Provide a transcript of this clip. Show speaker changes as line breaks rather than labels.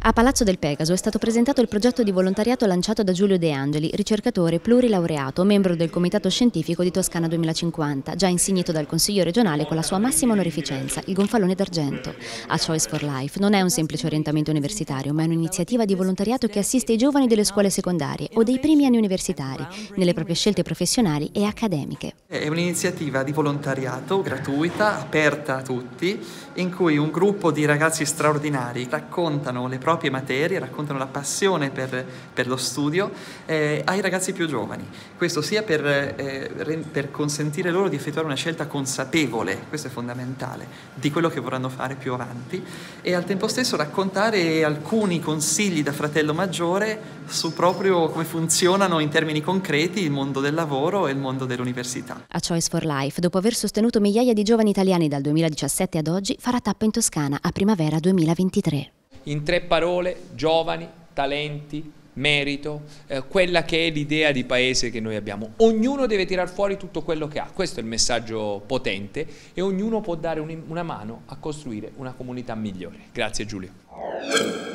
A Palazzo del Pegaso è stato presentato il progetto di volontariato lanciato da Giulio De Angeli, ricercatore plurilaureato, membro del Comitato Scientifico di Toscana 2050, già insignito dal Consiglio regionale con la sua massima onorificenza, il Gonfalone d'Argento. A Choice for Life non è un semplice orientamento universitario, ma è un'iniziativa di volontariato che assiste i giovani delle scuole secondarie o dei primi anni universitari, nelle proprie scelte professionali e accademiche.
È un'iniziativa di volontariato gratuita, aperta a tutti, in cui un gruppo di ragazzi straordinari raccontano le proprie materie, raccontano la passione per lo studio ai ragazzi più giovani. Questo sia per consentire loro di effettuare una scelta consapevole, questo è fondamentale, di quello che vorranno fare più avanti, e al tempo stesso raccontare alcuni consigli da fratello maggiore su proprio come funzionano in termini concreti il mondo del lavoro e il mondo dell'università.
A Choice for Life, dopo aver sostenuto migliaia di giovani italiani dal 2017 ad oggi, farà tappa in Toscana a primavera 2023.
In 3 parole: giovani, talenti, merito, quella che è l'idea di paese che noi abbiamo. Ognuno deve tirar fuori tutto quello che ha, questo è il messaggio potente, e ognuno può dare una mano a costruire una comunità migliore. Grazie Giulio.